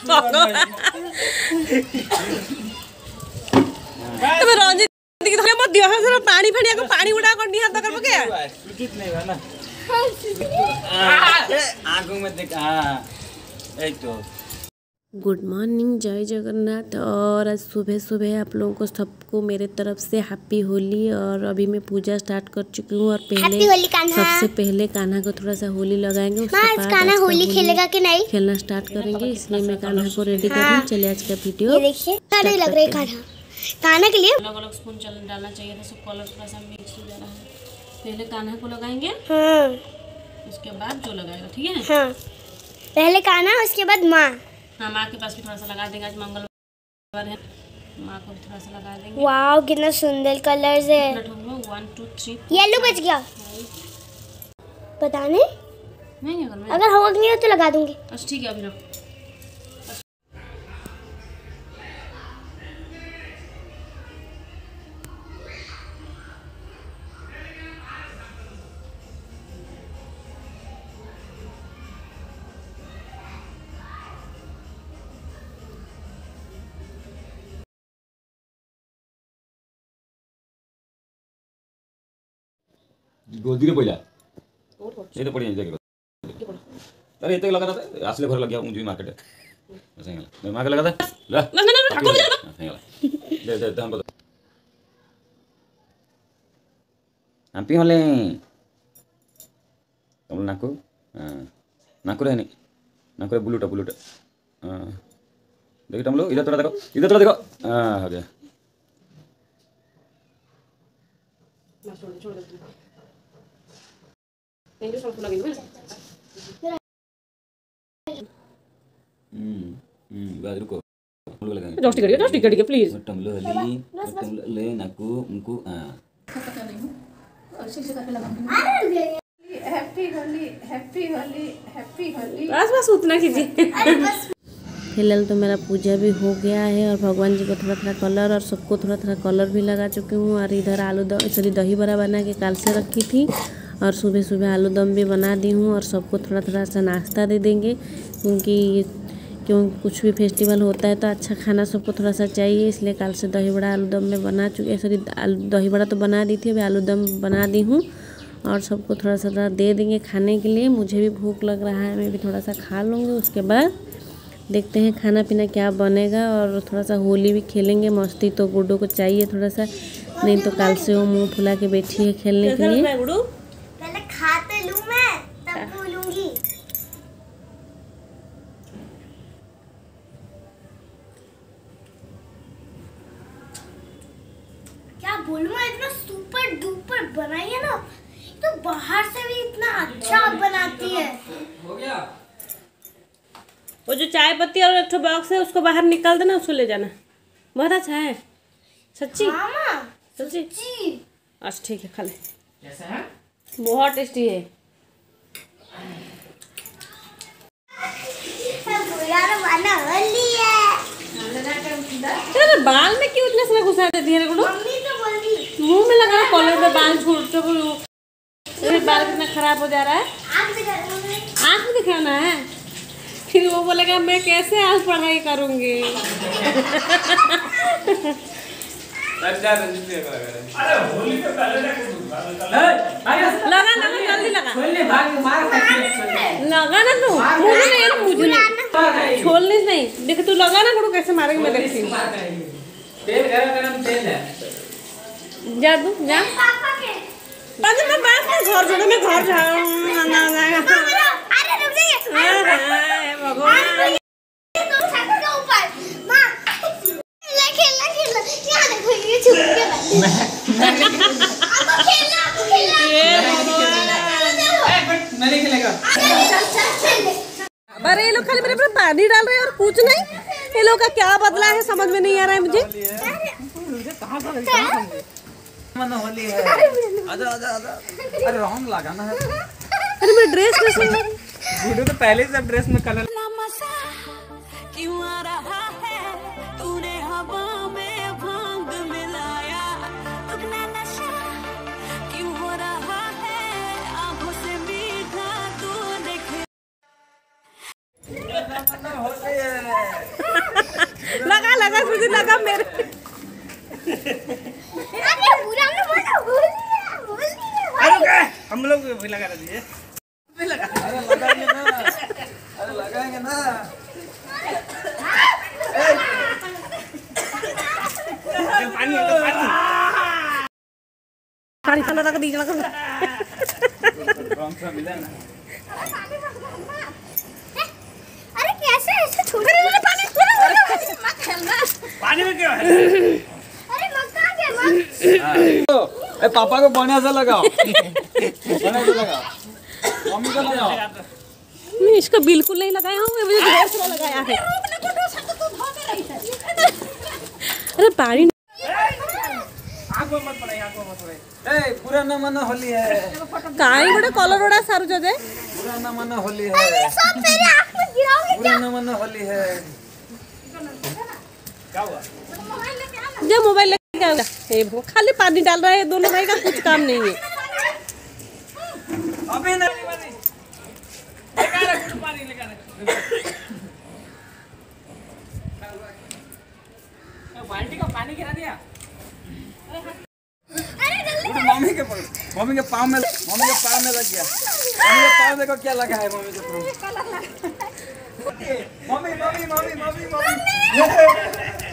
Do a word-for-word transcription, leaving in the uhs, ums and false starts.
तबे रंजित की धरे मत दियो हसरा पानी फणिया को पानी उड़ा कर निहात कर पके उचित नहीं बा ना आंखों में देख हां एक तो गुड मॉर्निंग, जय जगन्नाथ। और आज सुबह सुबह आप लोगों को सबको मेरे तरफ से हैप्पी होली। और अभी मैं पूजा स्टार्ट कर चुकी हूँ। और पहले सबसे पहले कान्हा को थोड़ा सा होली लगाएंगे, उसके बाद कान्हा होली खेलेगा कि नहीं खेलना स्टार्ट करेंगे, इसलिए मैं कान्हा को रेडी कर रही हूँ। चलिए आज का वीडियो देखिए। लग रहा है कान्हा कान्हा के लिए अलग अलग स्पून चल डालना चाहिए था, सब कलर थोड़ा सा मिक्स हो जा रहा है। पहले कान्हा को लगाएंगे, उसके बाद जो लगाएगा, ठीक है। पहले कान्हा, उसके बाद माँ। हाँ, माँ के पास भी थोड़ा सा लगा देंगे, आज मंगलवार है, माँ को भी थोड़ा सा लगा देंगे। वाओ कितना सुंदर कलर्स है। वन टू थ्री येलो बच गया, पता नहीं नहीं अगर अगर होगा नहीं तो लगा दूंगी। अच्छा ठीक है, अभी रखो। गोदी रे पहिला ये तो पड़ी जाए अरे इतने लगा था आसले घर लग गया मुझे मार्केट ऐसे मैं मार्केट लगा था ला ना ना ना रखो दे दे दे हम बता हैप्पी होले तुम नाको हां नाको रे नहीं नाको रे बुलूटा बुलूटा हां देखो तुम लोग इधर थोड़ा देखो इधर थोड़ा देखो हां हो गया ना छोड़ छोड़ दे नहीं तो सब लगेंगे ना। हम्म हम्म बाद रुको हम लोग लगाएंगे जस्ट करिए जस्ट करिए प्लीज टमलो हली टमलो ले नाकू उनको हां पता नहीं हूं अच्छे से करके लगाऊंगी। Happy Holi happy Holi happy Holi बस बस उतना कीजिए। फिलहाल तो मेरा पूजा भी हो गया है और भगवान जी को थोड़ा थोड़ा कलर और सबको थोड़ा थोड़ा कलर भी लगा चुकी हूँ। और इधर आलू दम सॉरी दही बड़ा बना के काल से रखी थी और सुबह सुबह आलू दम भी बना दी हूँ। और सबको थोड़ा थोड़ा सा नाश्ता दे देंगे, क्योंकि क्यों कुछ भी फेस्टिवल होता है तो अच्छा खाना सबको थोड़ा सा चाहिए, इसलिए कल से दही बड़ा आलू दम में बना चुके सॉरी दही बड़ा तो बना दी थी, अभी आलू दम बना दी हूँ। और सबको थोड़ा सा दे देंगे खाने के लिए। मुझे भी भूख लग रहा है, मैं भी थोड़ा सा खा लूँगी, उसके बाद देखते हैं खाना पीना क्या बनेगा। और थोड़ा सा होली भी खेलेंगे, मस्ती तो गुड्डू को चाहिए थोड़ा सा, नहीं तो कल से वो मुँह फुला के बैठी है खेलने के लिए। पहले खाते लूं मैं तब बोलूंगी। क्या बोलूं मैं, इतना सुपर डुपर बनाई है ना, तो बाहर से भी इतना अच्छा बनाती है। हो गया वो जो चाय पत्ती और एक बॉक्स है उसको बाहर निकाल देना, उसको ले जाना, बहुत अच्छा है सच्ची। मामा सच्ची जी अच्छा ठीक है, खा ले। कैसा है? बहुत टेस्टी है। तेरे बाल में क्यों इतना सारा घुसा देती है? मम्मी तो बोलती मुंह में लगा कॉलर में बाल छोटे मेरे बाल कितना खराब हो जा रहा है। आँख में दिखाना है, फिर वो बोलेगा मैं कैसे आज पढ़ाई करूँगी। अच्छा अरे होली से पहले लगा लगा जल्दी लगा लगा ना तू मुझे नहीं यार मुझे नहीं छोड़ने नहीं देख तू लगा ना गुरु कैसे मारेंगे मैं देखती हूँ। तेल गरम गरम तेल है जा तू जा अरे मैं बात में घर छोड़ मैं घर जाऊँ ना ना अरे रुक जाइए भगवान अरे ये लोग खाली मेरे पर पानी डाल रहे हैं और कुछ नहीं। ये लोग का क्या बदला है समझ में नहीं आ रहा है मुझे। होली है आजा आजा आजा अरे रंग लगाना है। अरे मेरा ड्रेस कैसे है? वीडियो तो पहले ही सब ड्रेस में कलर क्यों आ रहा है तूने हवा में भांग मिलाया अपना नशा क्यों हो रहा है आंखों से मीठा तू देखे। होली है मुझे लगा मेरे अरे बुरा ना बोलो, भूल गया, भूल गया भाई। हम लोग भी लगा दीजिए। अरे लगाएंगे ना, अरे लगाएंगे ना। पानी पानी पानी खाना रख दीजिए ना। कौन सा मिला ना? अरे कैसे ऐसे छोड़ रहे हो पानी? मत खेलना। पानी में क्यों है? अरे मत कहाँ गया मत? ए पापा को बढ़िया से लगाओ, बढ़िया से लगाओ, मम्मी को लगाओ। नहीं इसका बिल्कुल नहीं लगाया हूँ, मुझे जोर से लगाया है। अरे पानी आँख में मत पड़े, आँख में मत पड़े। ए पूरा न मानो होली है, काई बड़े कलर उड़ा सारू जदे पूरा न मानो होली है, सब मेरे आँख में गिराओगे पूरा न मानो होली है। क्या हुआ? जब मोबाइल लेके आऊंगा ये वो खाली पानी डाल रहा है, दोनों भाई का कुछ काम नहीं है। अभी नहीं पानी लेकर आ, कुछ पानी लेकर आ। बाल्टी का पानी गिरा दिया। मम्मी के मम्मी के पाँव में मम्मी के पाँव में लग गया। मम्मी के पाँव देखो क्या लगा है मम्मी के पाँव। Mummy mummy mummy mummy mummy